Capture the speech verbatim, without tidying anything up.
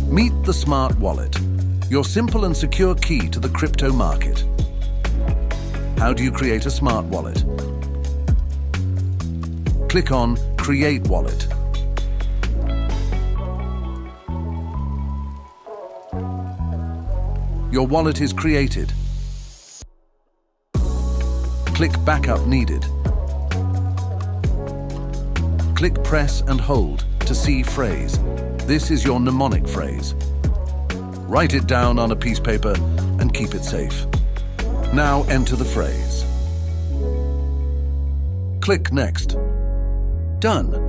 Meet the Smart Wallet, your simple and secure key to the crypto market. How do you create a smart wallet? Click on Create Wallet. Your wallet is created. Click Backup Needed. Click Press and Hold to see phrase. This is your mnemonic phrase. Write it down on a piece of paper and keep it safe. Now enter the phrase. Click Next. Done.